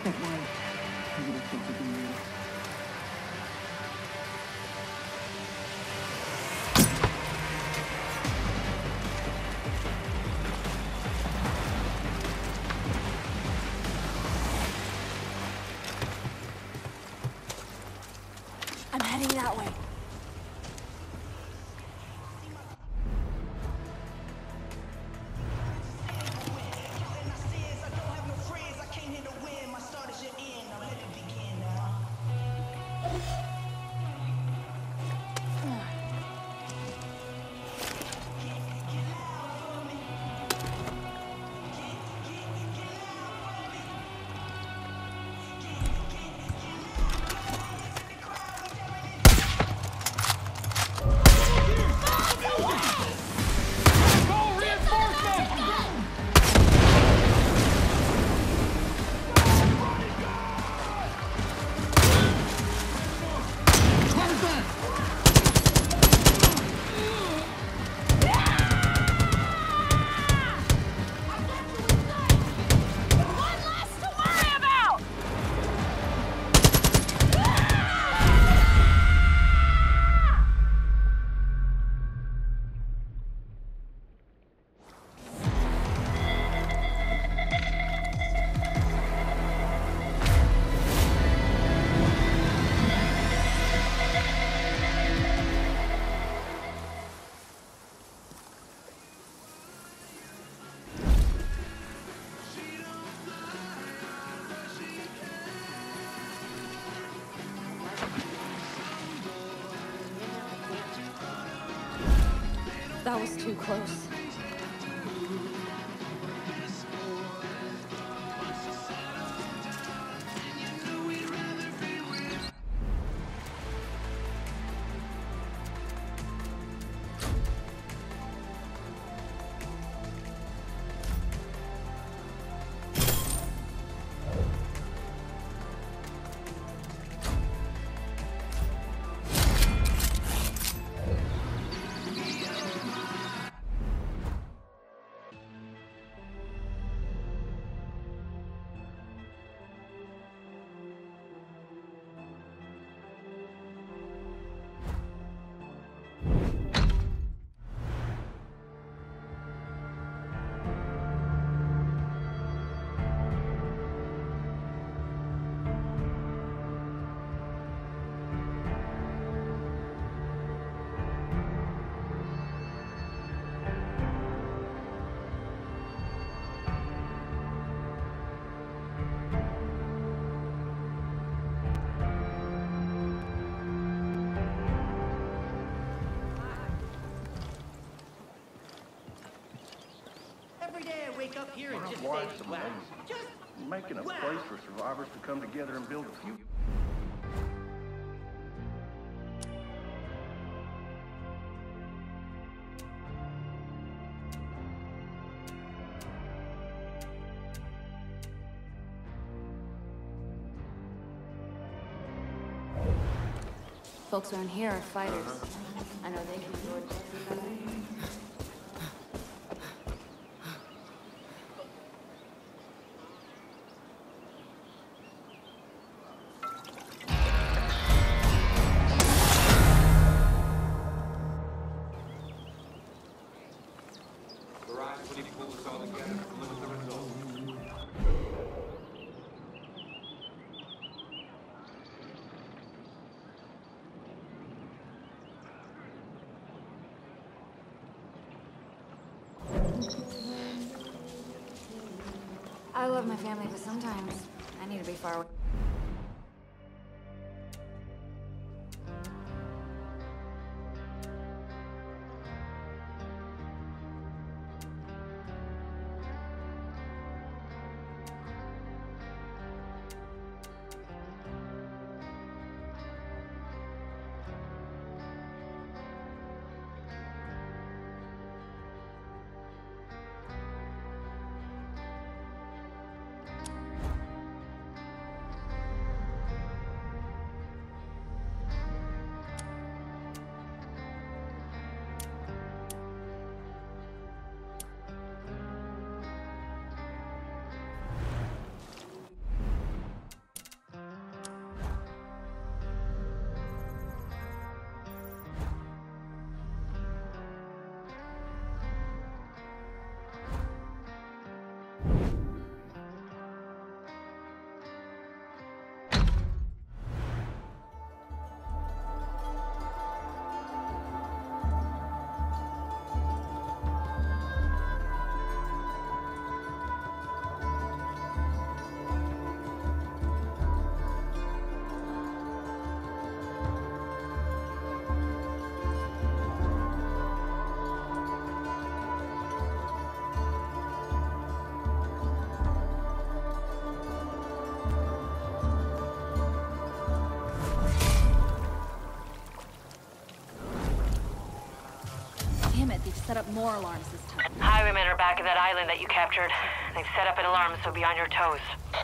that way. Maybe that's what we can do. I'm heading that way. That was too close. Up here and just say, wow. Just making a place for survivors to come together and build a few. Folks around here are fighters. I know they can afford to do better. I love my family, but sometimes I need to be far away. Damn it, they've set up more alarms this time. Highwaymen are back at that island that you captured. They've set up an alarm, so be on your toes.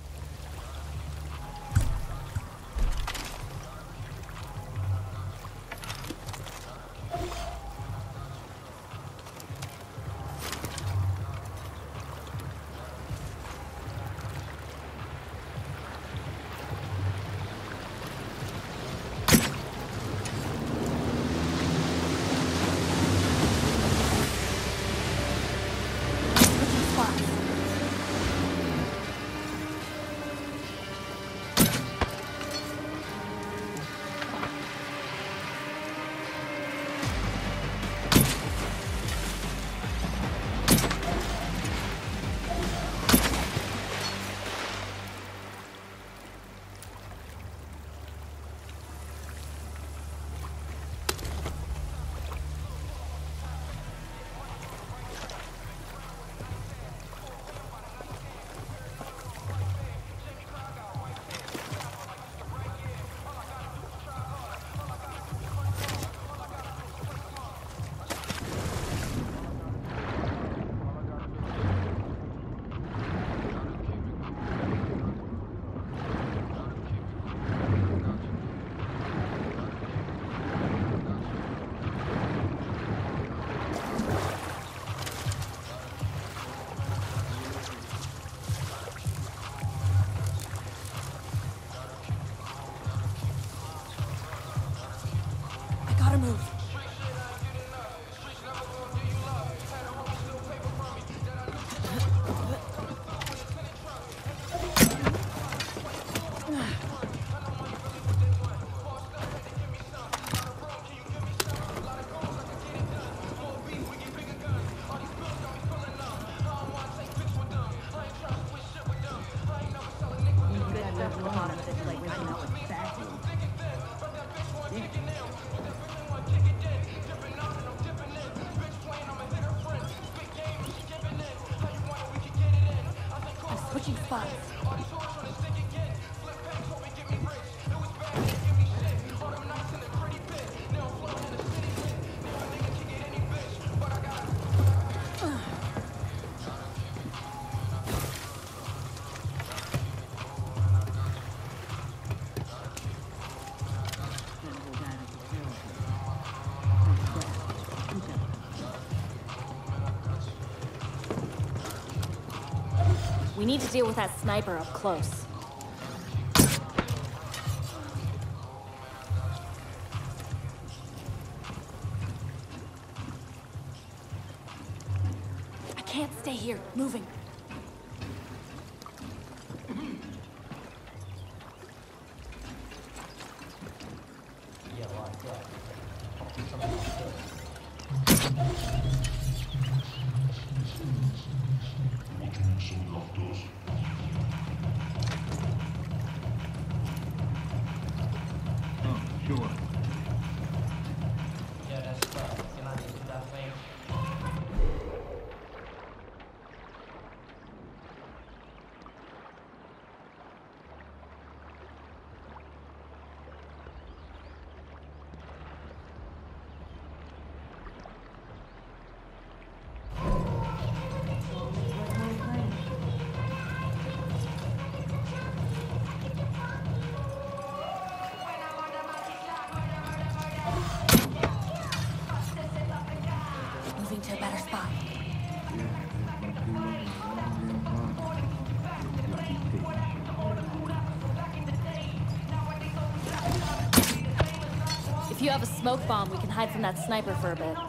Switching spots. We need to deal with that sniper up close. I can't stay here. Moving. Sure. Yeah, that's right. Can I do that thing? Moving to a better spot. If you have a smoke bomb, we can hide from that sniper for a bit.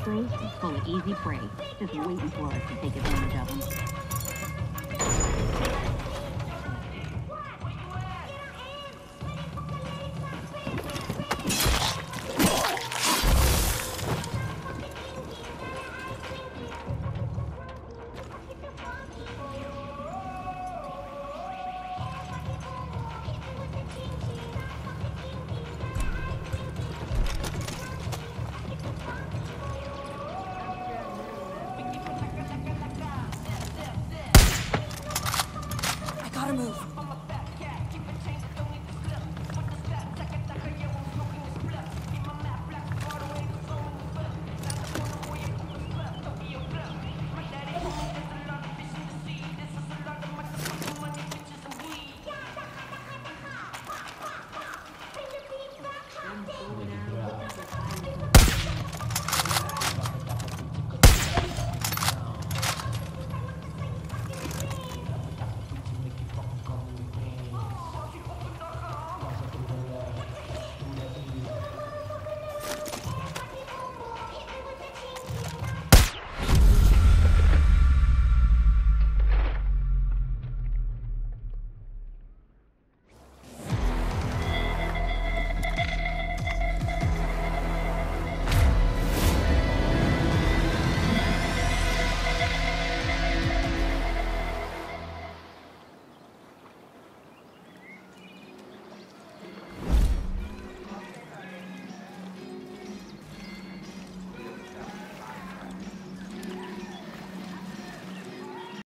place is full of easy prey, just waiting for us to take advantage of them.